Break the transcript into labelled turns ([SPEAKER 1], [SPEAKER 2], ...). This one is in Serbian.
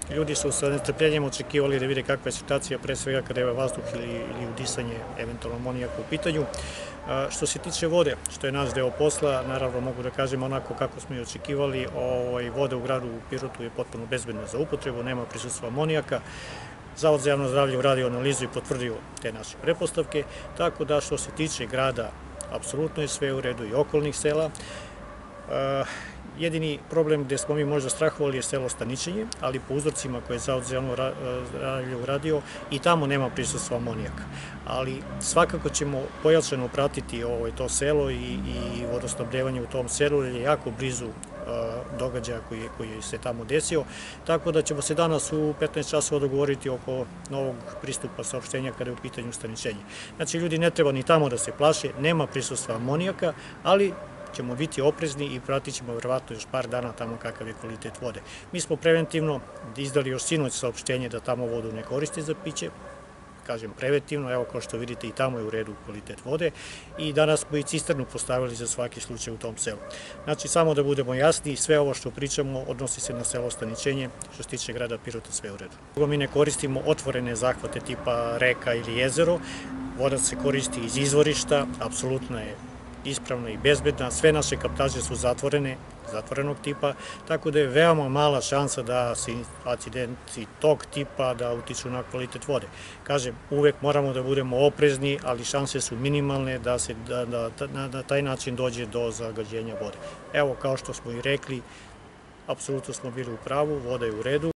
[SPEAKER 1] Ljudi su sa nestrpljenjem očekivali da vide kakva je situacija, pre svega kada je vazduh ili udisanje, eventualno amonijaka u pitanju. Što se tiče vode, što je naš deo posla, naravno mogu da kažem onako kako smo i očekivali, voda u gradu u Pirotu je potpuno bezbedna za upotrebu, nema prisustva amonijaka. Zavod za javno zdravlje uradio analizu i potvrdio te naše pretpostavke, tako da što se tiče grada, apsolutno je sve u redu i okolnih sela. Jedini problem gde smo mi možda strahovali je selo Staničenje, ali po uzorcima koje je Zavod za javno zdravlje uradio i tamo nema prisustva amonijaka. Ali svakako ćemo pojačano pratiti to selo i vodosnabdevanje u tom selu, jer je jako blizu događaja koji se tamo desio, tako da ćemo se danas u 15 časova dogovoriti oko novog pristupa saopštenja kada je u pitanju Staničenje. Znači, ljudi ne treba ni tamo da se plaše, nema prisustva amonijaka, ali ćemo biti oprezni i pratit ćemo verovatno još par dana tamo kakav je kvalitet vode. Mi smo preventivno izdali još sinoć saopštenje da tamo vodu ne koriste za piće, kažem preventivno, evo kao što vidite i tamo je u redu kvalitet vode i danas smo i cisternu postavili za svaki slučaj u tom selu. Znači, samo da budemo jasni, sve ovo što pričamo odnosi se na selo Staničenje, što se tiče grada Pirota sve u redu. Mi ne koristimo otvorene zahvate tipa reka ili jezero, voda se koristi iz izvorišta, apsolutno je ispravna i bezbedna, sve naše kaptaže su zatvorenog tipa, tako da je veoma mala šansa da se incidenti tog tipa da utiču na kvalitet vode. Kažem, uvek moramo da budemo oprezni, ali šanse su minimalne da na taj način dođe do zagađenja vode. Evo, kao što smo i rekli, apsolutno smo bili u pravu, voda je u redu.